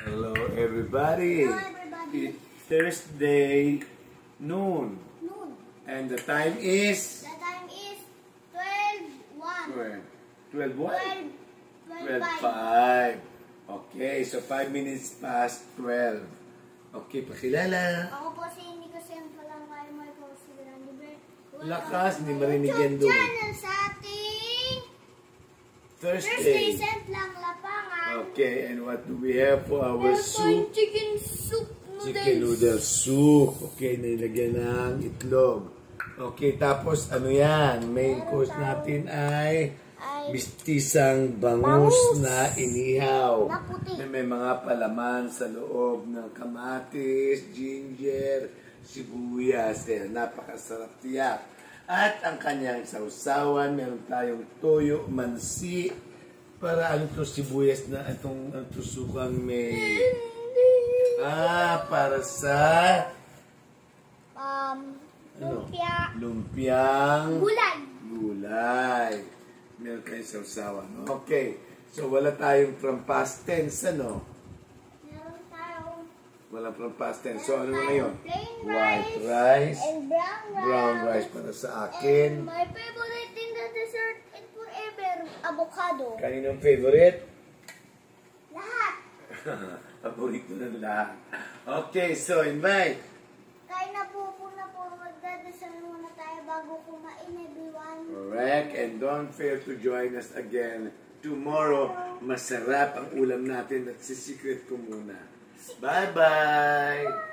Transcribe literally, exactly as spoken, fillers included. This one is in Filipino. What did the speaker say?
Hello, everybody. Hello, everybody. It's Thursday noon. Noon. And the time is? The time is twelve one. twelve what? twelve, twelve five. Okay, so five minutes past twelve. Okay, pakilala. Ako po si Nico Semplangang may po si Grande. Lakas, hindi marinig yan doon. channel sa ating Thursday. Thursday Semplang Lafang. Okay, and what do we have for our soup? Chicken soup noodles. Chicken noodle soup. Okay, nilagyan ng itlog. Okay, tapos ano yan? Main course natin ay mistisang bangus, bangus na inihaw. na puti. Na may mga palaman sa loob ng kamatis, ginger, sibuyas. Eh, napakasarap tiyak. At ang kanyang sausawan, meron tayong toyo, mansi, para ano to, sibuyas na itong ang tusukang may... Ah, para sa... Um, Ano? lumpia. Lumpiang... Gulay. Gulay. Meron tayong sausawan. Okay. So, wala tayong from past tense, ano? Meron tayong Walang from past tense. So, ano na ngayon? plain White rice rice. and brown rice. Brown rice para sa And akin. my favorite in the dessert and forever, avocado. Kaninong favorite? Lahat. Paborito ng lahat. Okay, so invite. Kain na po po na po. Magdadasal muna tayo bago kumain, everyone. Correct. And don't fail to join us again tomorrow. Masarap ang ulam natin at sisikret ko muna. Bye-bye!